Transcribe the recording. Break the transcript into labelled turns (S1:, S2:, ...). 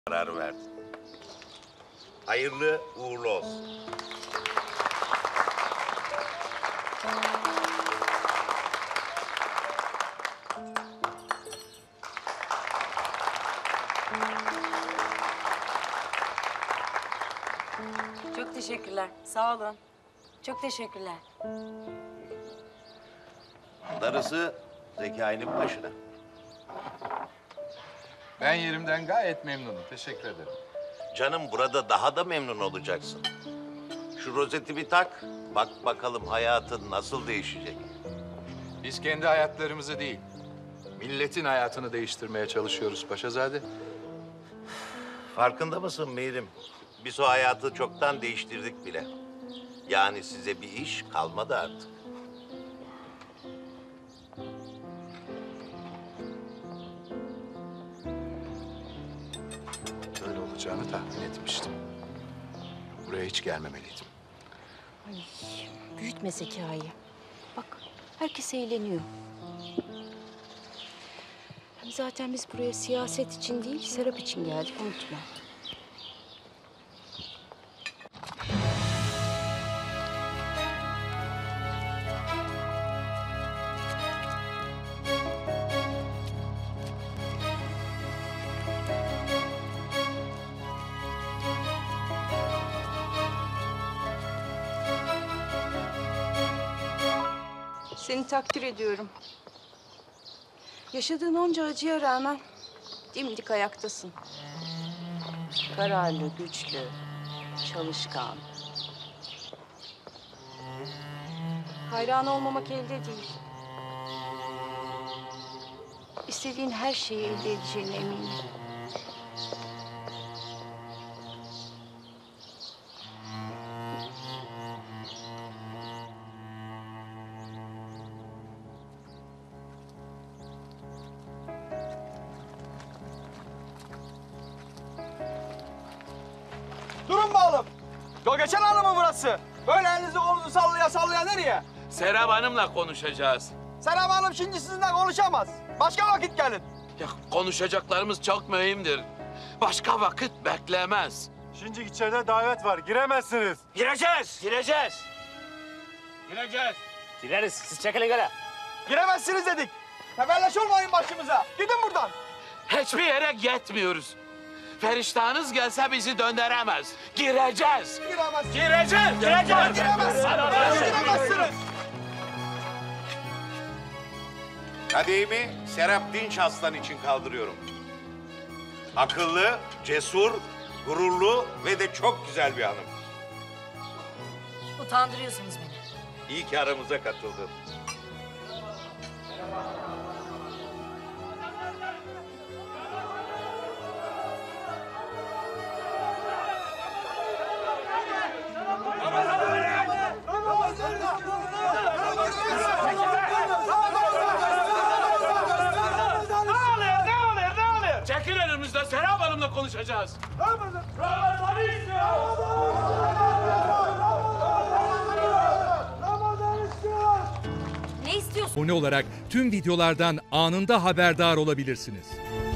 S1: Karar verdin. Hayırlı uğurlu olsun.
S2: Çok teşekkürler. Sağ olun. Çok teşekkürler.
S1: Darısı Zekai'nin başına.
S3: Ben yerimden gayet memnunum. Teşekkür ederim.
S1: Canım burada daha da memnun olacaksın. Şu rozeti bir tak, bak bakalım hayatın nasıl değişecek.
S3: Biz kendi hayatlarımızı değil, milletin hayatını değiştirmeye çalışıyoruz Paşazade.
S1: Farkında mısın Mihrim? Biz o hayatı çoktan değiştirdik bile. Yani size bir iş kalmadı artık.
S3: Böyle olacağını tahmin etmiştim. Buraya hiç gelmemeliydim.
S4: Ay, büyütme Zekai. Bak, herkes eğleniyor. Hem zaten biz buraya siyaset için değil, Serap için geldik, unutma.
S5: Seni takdir ediyorum. Yaşadığın onca acıya rağmen dimdik ayaktasın. Kararlı, güçlü, çalışkan. Hayran olmamak elde değil. İstediğin her şeyi elde edeceğine eminim.
S6: Durun bakalım. Yol geçen hanım mı burası? Böyle elinizi kolunuzu sallaya sallaya nereye?
S7: Serap Hanım'la konuşacağız.
S6: Serap Hanım şimdi sizinle konuşamaz. Başka vakit gelin.
S7: Ya konuşacaklarımız çok mühimdir. Başka vakit beklemez.
S8: Şimdi içeride davet var. Giremezsiniz.
S6: Gireceğiz.
S7: Gireceğiz. Gireceğiz.
S6: Gireriz. Siz çekilin göre. Giremezsiniz dedik. Tebelleş olmayın başımıza. Gidin buradan.
S7: Hiçbir yere gitmiyoruz. Feriştahınız gelse bizi döndüremez. Gireceğiz.
S6: Giremezsiniz.
S7: Gireceğiz.
S6: Giremezsiniz. Giremezsiniz.
S1: Kadehimi Serap Dinç Aslan için kaldırıyorum. Akıllı, cesur, gururlu ve de çok güzel bir hanım.
S2: Utandırıyorsunuz beni.
S1: İyi ki aramıza katıldın.
S7: Çekil önümüzden, Serap Hanım'la konuşacağız.
S2: Ne istiyorsun?
S9: Abone olarak tüm videolardan anında haberdar olabilirsiniz.